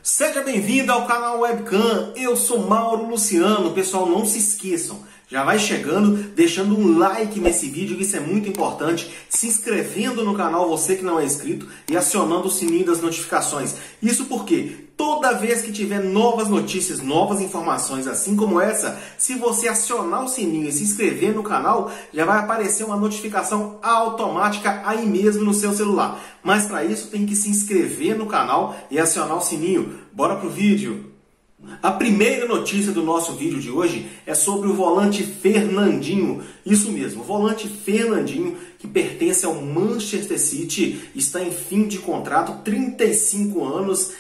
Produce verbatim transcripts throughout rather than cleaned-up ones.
Seja bem-vindo ao canal Webcam, eu sou Mauro Luciano. Pessoal, não se esqueçam, já vai chegando, deixando um like nesse vídeo, que isso é muito importante, se inscrevendo no canal, você que não é inscrito, e acionando o sininho das notificações. Isso porque toda vez que tiver novas notícias, novas informações, assim como essa, se você acionar o sininho e se inscrever no canal, já vai aparecer uma notificação automática aí mesmo no seu celular. Mas para isso tem que se inscrever no canal e acionar o sininho. Bora pro vídeo! A primeira notícia do nosso vídeo de hoje é sobre o volante Fernandinho. Isso mesmo, o volante Fernandinho, que pertence ao Manchester City, está em fim de contrato, trinta e cinco anos,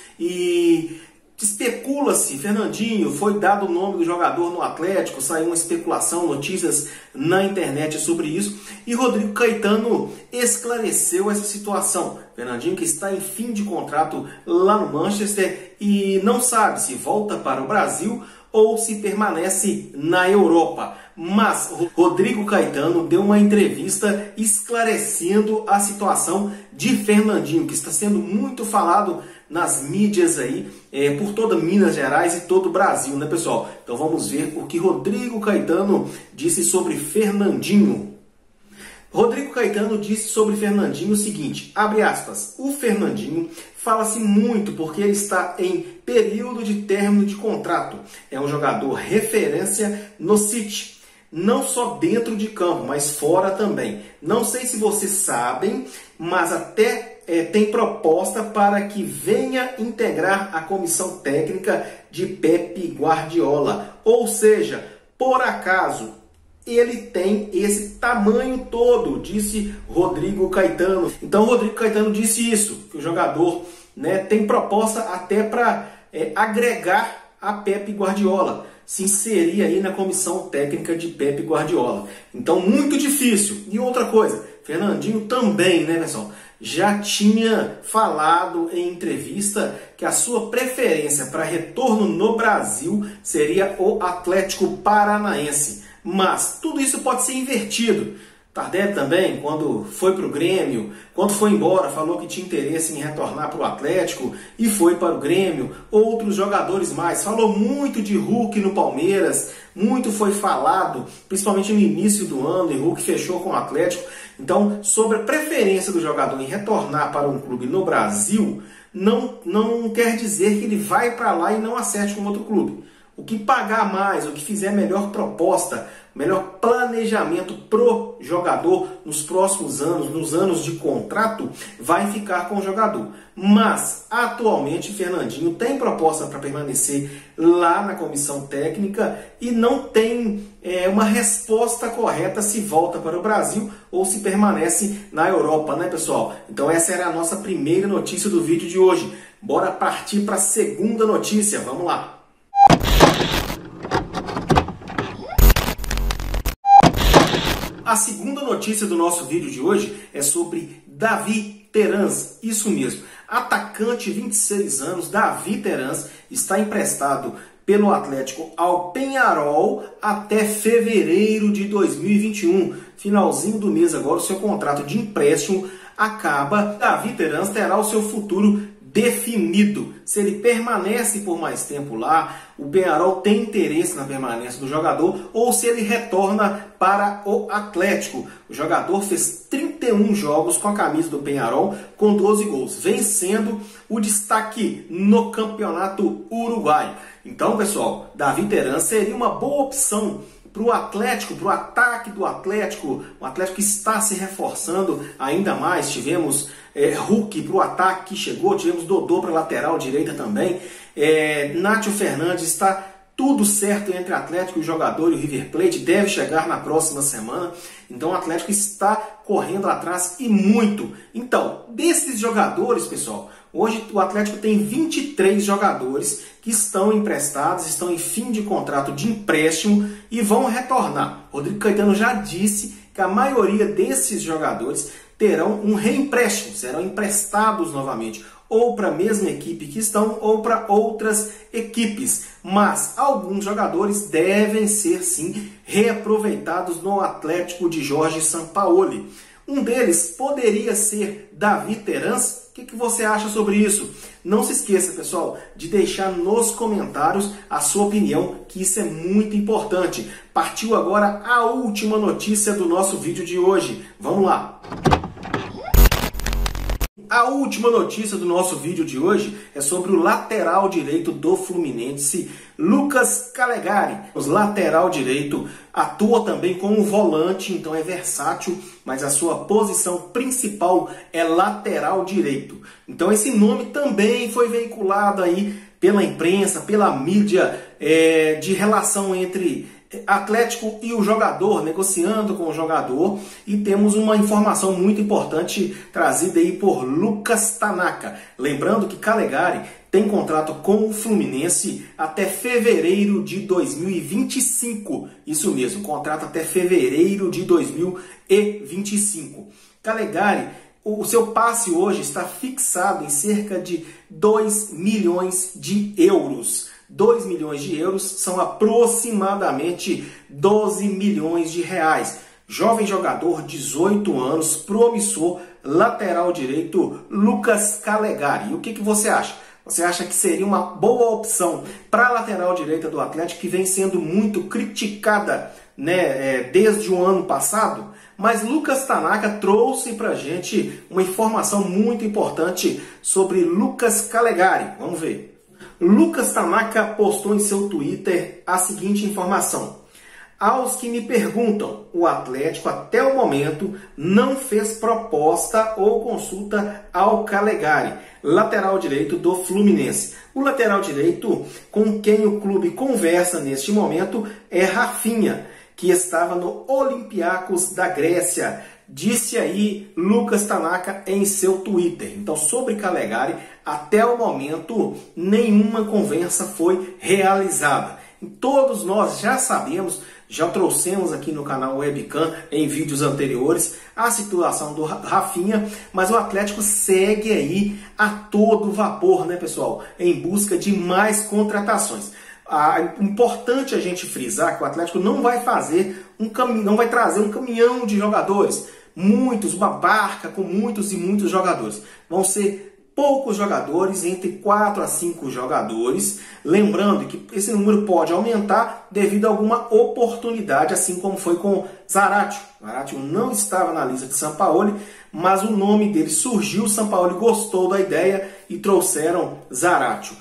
e especula-se, Fernandinho, foi dado o nome do jogador no Atlético, saiu uma especulação, notícias na internet sobre isso, e Rodrigo Caetano esclareceu essa situação. Fernandinho, que está em fim de contrato lá no Manchester e não sabe se volta para o Brasil ou se permanece na Europa. Mas Rodrigo Caetano deu uma entrevista esclarecendo a situação de Fernandinho, que está sendo muito falado nas mídias aí, é, por toda Minas Gerais e todo o Brasil, né, pessoal? Então vamos ver o que Rodrigo Caetano disse sobre Fernandinho. Rodrigo Caetano disse sobre Fernandinho o seguinte, abre aspas, o Fernandinho fala-se muito porque ele está em período de término de contrato. É um jogador referência no City, não só dentro de campo, mas fora também. Não sei se vocês sabem, mas até é, tem proposta para que venha integrar a comissão técnica de Pep Guardiola. Ou seja, por acaso, ele tem esse tamanho todo, disse Rodrigo Caetano. Então Rodrigo Caetano disse isso, que o jogador, né, tem proposta até para é, agregar a Pep Guardiola, se inserir aí na comissão técnica de Pep Guardiola. Então muito difícil. E outra coisa, Fernandinho também, né, pessoal, já tinha falado em entrevista que a sua preferência para retorno no Brasil seria o Atlético Paranaense. Mas tudo isso pode ser invertido. Tardelli também, quando foi para o Grêmio, quando foi embora, falou que tinha interesse em retornar para o Atlético e foi para o Grêmio. Outros jogadores mais. Falou muito de Hulk no Palmeiras, muito foi falado, principalmente no início do ano, e Hulk fechou com o Atlético. Então, sobre a preferência do jogador em retornar para um clube no Brasil, não, não quer dizer que ele vai para lá e não acerte com outro clube. O que pagar mais, o que fizer melhor proposta, melhor planejamento pro jogador nos próximos anos, nos anos de contrato, vai ficar com o jogador. Mas, atualmente, Fernandinho tem proposta para permanecer lá na comissão técnica e não tem é, uma resposta correta se volta para o Brasil ou se permanece na Europa, né, pessoal? Então essa era a nossa primeira notícia do vídeo de hoje. Bora partir para a segunda notícia, vamos lá! A segunda notícia do nosso vídeo de hoje é sobre Davi Terans, isso mesmo. Atacante, vinte e seis anos, Davi Terans, está emprestado pelo Atlético ao Peñarol até fevereiro de dois mil e vinte e um. Finalzinho do mês agora, o seu contrato de empréstimo acaba. Davi Terans terá o seu futuro definido. Se ele permanece por mais tempo lá, o Peñarol tem interesse na permanência do jogador, ou se ele retorna para o Atlético. O jogador fez trinta e um jogos com a camisa do Peñarol, com doze gols, vencendo o destaque no campeonato uruguaio. Então, pessoal, Davi Terans seria uma boa opção para o Atlético, para o ataque do Atlético. O Atlético está se reforçando ainda mais. Tivemos é, Hulk para o ataque que chegou, tivemos Dodô para a lateral direita também. É, Nátio Fernandes, está tudo certo entre Atlético e o jogador, e o River Plate deve chegar na próxima semana. Então o Atlético está correndo atrás e muito. Então, desses jogadores, pessoal, hoje o Atlético tem vinte e três jogadores que estão emprestados, estão em fim de contrato de empréstimo e vão retornar. Rodrigo Caetano já disse que a maioria desses jogadores terão um reempréstimo, serão emprestados novamente, ou para a mesma equipe que estão, ou para outras equipes. Mas alguns jogadores devem ser, sim, reaproveitados no Atlético de Jorge Sampaoli. Um deles poderia ser Davi Terans. O que, que você acha sobre isso? Não se esqueça, pessoal, de deixar nos comentários a sua opinião, que isso é muito importante. Partiu agora a última notícia do nosso vídeo de hoje. Vamos lá! A última notícia do nosso vídeo de hoje é sobre o lateral direito do Fluminense, Lucas Calegari. O lateral direito atua também como volante, então é versátil, mas a sua posição principal é lateral direito. Então esse nome também foi veiculado aí pela imprensa, pela mídia, é, de relação entre Atlético e o jogador, negociando com o jogador, e temos uma informação muito importante trazida aí por Lucas Tanaka. Lembrando que Calegari tem contrato com o Fluminense até fevereiro de dois mil e vinte e cinco. Isso mesmo, contrato até fevereiro de dois mil e vinte e cinco. Calegari, o seu passe hoje está fixado em cerca de dois milhões de euros. dois milhões de euros são aproximadamente doze milhões de reais. Jovem jogador, dezoito anos, promissor, lateral direito, Lucas Calegari. E o que, que você acha? Você acha que seria uma boa opção para a lateral direita do Atlético, que vem sendo muito criticada, né, desde o ano passado? Mas Lucas Tanaka trouxe para a gente uma informação muito importante sobre Lucas Calegari. Vamos ver. Lucas Tanaka postou em seu Twitter a seguinte informação: aos que me perguntam, o Atlético até o momento não fez proposta ou consulta ao Calegari, lateral direito do Fluminense. O lateral direito com quem o clube conversa neste momento é Rafinha, que estava no Olympiacos da Grécia. Disse aí Lucas Tanaka em seu Twitter. Então, sobre Calegari, até o momento, nenhuma conversa foi realizada. E todos nós já sabemos, já trouxemos aqui no canal Webcam, em vídeos anteriores, a situação do Rafinha, mas o Atlético segue aí a todo vapor, né, pessoal? Em busca de mais contratações. É importante a gente frisar que o Atlético não vai fazer um caminhão, não vai trazer um caminhão de jogadores, muitos, uma barca com muitos e muitos jogadores. Vão ser poucos jogadores, entre quatro a cinco jogadores. Lembrando que esse número pode aumentar devido a alguma oportunidade, assim como foi com Zaratio. Zaratio não estava na lista de Sampaoli, mas o nome dele surgiu, o Sampaoli gostou da ideia e trouxeram Zaratio.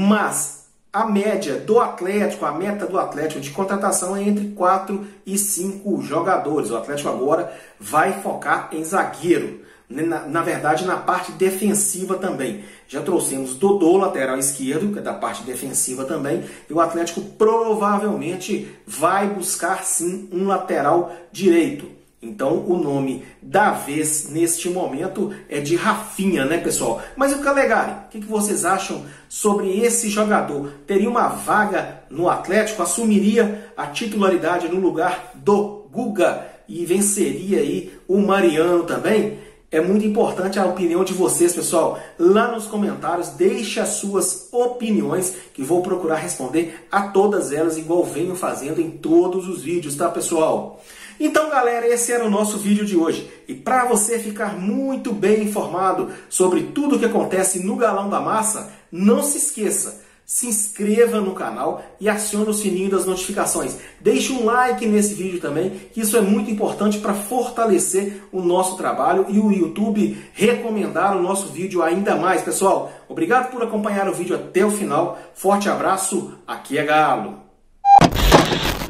Mas a média do Atlético, a meta do Atlético de contratação é entre quatro e cinco jogadores. O Atlético agora vai focar em zagueiro. Na, na verdade, na parte defensiva também. Já trouxemos Dodô, lateral esquerdo, que é da parte defensiva também. E o Atlético provavelmente vai buscar sim um lateral direito. Então, o nome da vez neste momento é de Rafinha, né, pessoal? Mas o Calegari, o que vocês acham sobre esse jogador? Teria uma vaga no Atlético? Assumiria a titularidade no lugar do Guga e venceria aí o Mariano também? É muito importante a opinião de vocês, pessoal. Lá nos comentários, deixe as suas opiniões, que vou procurar responder a todas elas, igual venho fazendo em todos os vídeos, tá, pessoal? Então, galera, esse era o nosso vídeo de hoje. E para você ficar muito bem informado sobre tudo o que acontece no Galão da Massa, não se esqueça, se inscreva no canal e acione o sininho das notificações. Deixe um like nesse vídeo também, que isso é muito importante para fortalecer o nosso trabalho e o YouTube recomendar o nosso vídeo ainda mais. Pessoal, obrigado por acompanhar o vídeo até o final. Forte abraço, aqui é Galo.